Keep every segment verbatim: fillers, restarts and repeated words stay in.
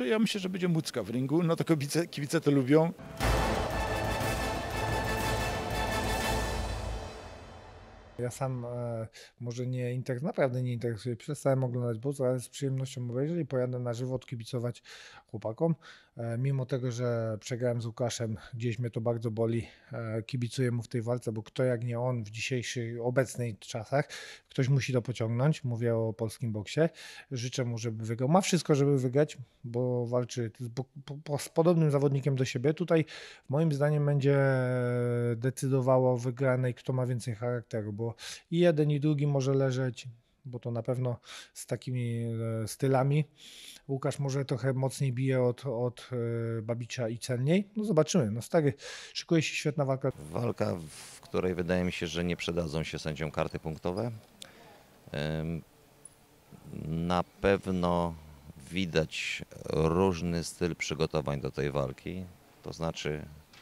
Także ja myślę, że będzie mucka w ringu, no to kibice, kibice to lubią. Ja sam e, może nie inter, naprawdę nie interesuję, przestałem oglądać boks, ale z przyjemnością obejrzę i pojadę na żywo odkibicować chłopakom. E, mimo tego, że przegrałem z Łukaszem, gdzieś mnie to bardzo boli, e, kibicuję mu w tej walce, bo kto jak nie on w dzisiejszych, obecnych czasach, ktoś musi to pociągnąć, mówię o polskim boksie. Życzę mu, żeby wygrał. Ma wszystko, żeby wygrać, bo walczy z, bo, po, z podobnym zawodnikiem do siebie. Tutaj moim zdaniem będzie decydowało o wygranej, kto ma więcej charakteru, bo i jeden i drugi może leżeć, bo to na pewno z takimi e, stylami. Łukasz może trochę mocniej bije od, od e, Babicza i celniej. No zobaczymy. No stary, szykuje się świetna walka. Walka, w której wydaje mi się, że nie przydadzą się sędziom karty punktowe. Ym, Na pewno widać różny styl przygotowań do tej walki. To znaczy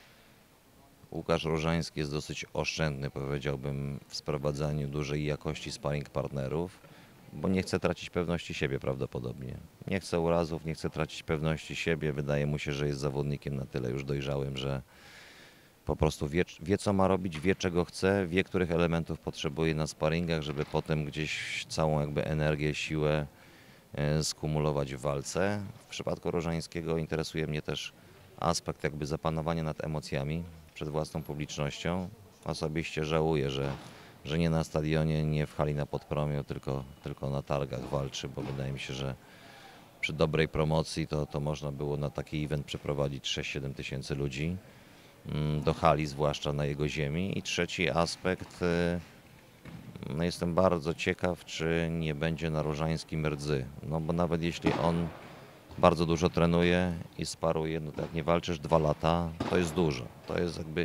Łukasz Różański jest dosyć oszczędny, powiedziałbym, w sprowadzaniu dużej jakości sparring partnerów, bo nie chce tracić pewności siebie prawdopodobnie. Nie chce urazów, nie chce tracić pewności siebie. Wydaje mu się, że jest zawodnikiem na tyle już dojrzałym, że po prostu wie, wie co ma robić, wie czego chce, wie których elementów potrzebuje na sparingach, żeby potem gdzieś całą jakby energię, siłę e, skumulować w walce. W przypadku Różańskiego interesuje mnie też aspekt jakby zapanowania nad emocjami przed własną publicznością. Osobiście żałuję, że, że nie na stadionie, nie w hali na Podpromiu, tylko, tylko na targach walczy, bo wydaje mi się, że przy dobrej promocji to, to można było na taki event przeprowadzić sześć siedem tysięcy ludzi do hali, zwłaszcza na jego ziemi. I trzeci aspekt, no jestem bardzo ciekaw, czy nie będzie na Różańskim rdzy, no bo nawet jeśli on bardzo dużo trenuje i sparuje, no tak jak nie walczysz dwa lata, to jest dużo. To jest jakby,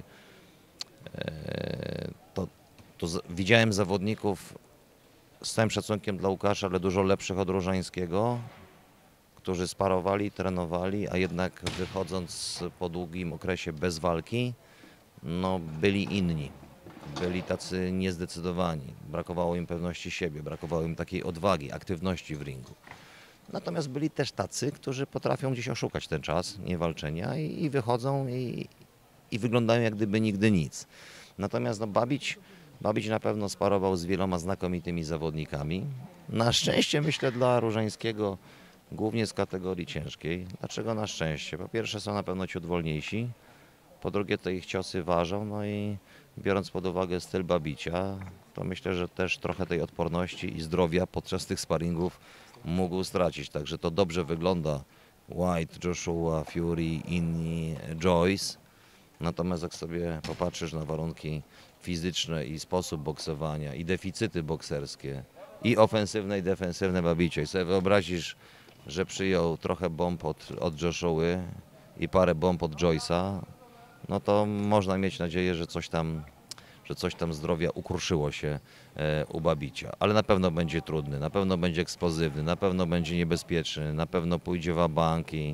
e, to, to z, widziałem zawodników z całym szacunkiem dla Łukasza, ale dużo lepszych od Różańskiego, którzy sparowali, trenowali, a jednak wychodząc po długim okresie bez walki, no byli inni. Byli tacy niezdecydowani. Brakowało im pewności siebie, brakowało im takiej odwagi, aktywności w ringu. Natomiast byli też tacy, którzy potrafią gdzieś oszukać ten czas niewalczenia i, i wychodzą i, i wyglądają jak gdyby nigdy nic. Natomiast no, Babić, Babić na pewno sparował z wieloma znakomitymi zawodnikami. Na szczęście myślę dla Różańskiego głównie z kategorii ciężkiej. Dlaczego na szczęście? Po pierwsze są na pewno ciut wolniejsi, po drugie to ich ciosy ważą, no i biorąc pod uwagę styl Babicia, to myślę, że też trochę tej odporności i zdrowia podczas tych sparingów mógł stracić. Także to dobrze wygląda White, Joshua, Fury, inni, Joyce. Natomiast jak sobie popatrzysz na warunki fizyczne i sposób boksowania i deficyty bokserskie i ofensywne i defensywne Babicia i sobie wyobrazisz, że przyjął trochę bomb od, od Joshuły i parę bomb od Joyce'a, no to można mieć nadzieję, że coś tam, że coś tam zdrowia ukruszyło się e, u Babicia. Ale na pewno będzie trudny, na pewno będzie eksplozywny, na pewno będzie niebezpieczny, na pewno pójdzie w bank i,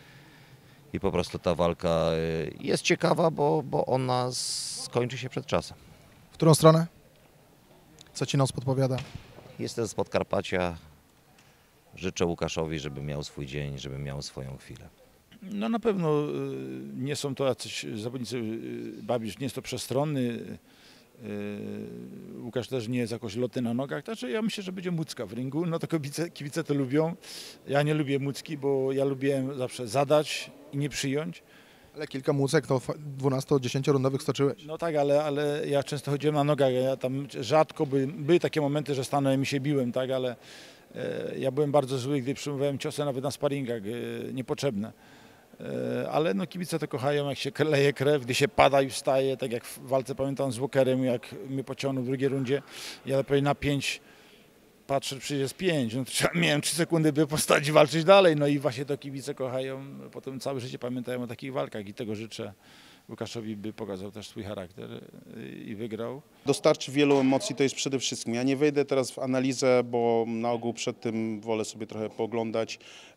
i po prostu ta walka e, jest ciekawa, bo, bo ona skończy się przed czasem. W którą stronę? Co ci nos podpowiada? Jestem z Podkarpacia. Życzę Łukaszowi, żeby miał swój dzień, żeby miał swoją chwilę. No na pewno y, nie są to jacyś zawodnicy, y, Babisz nie jest to przestronny, y, Łukasz też nie jest jakoś lotny na nogach, także ja myślę, że będzie mucka w ringu, no to kibice, kibice to lubią. Ja nie lubię mucki, bo ja lubię zawsze zadać i nie przyjąć. Ale kilka mucek to dwunasto-dziesięciorundowych stoczyłeś. No tak, ale, ale ja często chodziłem na nogach, ja tam rzadko by, były takie momenty, że stanąłem i się biłem, tak, ale e, ja byłem bardzo zły, gdy przyjmowałem ciosy nawet na sparingach, e, niepotrzebne. Ale no kibice to kochają, jak się leje krew, gdy się pada i wstaje, tak jak w walce pamiętam z Walkerem, jak mnie pociągnął w drugiej rundzie, ja lepiej na pięć patrzę, przecież jest pięć, no to miałem trzy sekundy, by postać i walczyć dalej, no i właśnie to kibice kochają, potem całe życie pamiętają o takich walkach i tego życzę Łukaszowi, by pokazał też swój charakter i wygrał. Dostarczy wielu emocji, to jest przede wszystkim. Ja nie wejdę teraz w analizę, bo na ogół przed tym wolę sobie trochę pooglądać.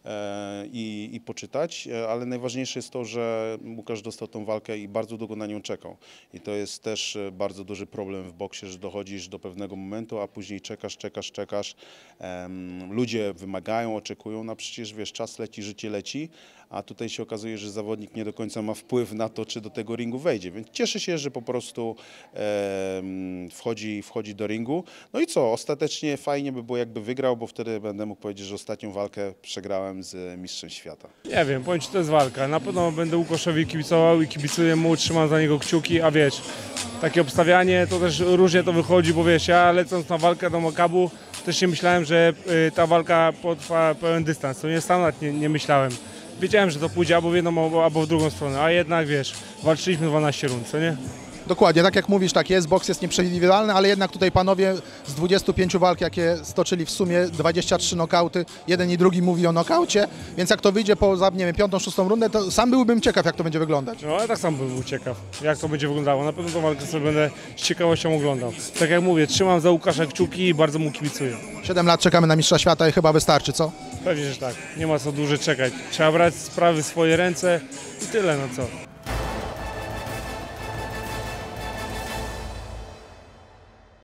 e, i, i poczytać, e, ale najważniejsze jest to, że Łukasz dostał tą walkę i bardzo długo na nią czekał. I to jest też e, bardzo duży problem w boksie, że dochodzisz do pewnego momentu, a później czekasz, czekasz, czekasz. Em, ludzie wymagają, oczekują, no przecież wiesz, czas leci, życie leci, a tutaj się okazuje, że zawodnik nie do końca ma wpływ na to, czy do tego ringu wejdzie, więc cieszę się, że po prostu em, wchodzi, wchodzi do ringu. No i co, ostatecznie fajnie by było, jakby wygrał, bo wtedy będę mógł powiedzieć, że ostatnią walkę przegrałem z mistrzem świata. Nie wiem, powiem Ci, to jest walka. Na pewno będę Łukaszowi kibicował i kibicuję mu, trzymam za niego kciuki, a wiesz, takie obstawianie to też różnie to wychodzi, bo wiesz, ja lecąc na walkę do Makabu też nie myślałem, że y, ta walka potrwa pełen dystans. To nie standard, nie, nie myślałem. Wiedziałem, że to pójdzie albo w jedną, albo, albo w drugą stronę, a jednak wiesz, walczyliśmy dwanaście rund, co nie? Dokładnie, tak jak mówisz, tak jest, boks jest nieprzewidywalny, ale jednak tutaj panowie z dwudziestu pięciu walk, jakie stoczyli w sumie, dwadzieścia trzy nokauty, jeden i drugi mówi o nokaucie, więc jak to wyjdzie po, nie wiem, piątą, szóstą rundę, to sam byłbym ciekaw, jak to będzie wyglądać. No ale tak sam bym był ciekaw, jak to będzie wyglądało. Na pewno tą walkę sobie będę z ciekawością oglądał. Tak jak mówię, trzymam za Łukasza kciuki i bardzo mu kibicuję. siedem lat czekamy na mistrza świata i chyba wystarczy, co? Pewnie, że tak. Nie ma co dłużej czekać. Trzeba brać sprawy w swoje ręce i tyle, no co.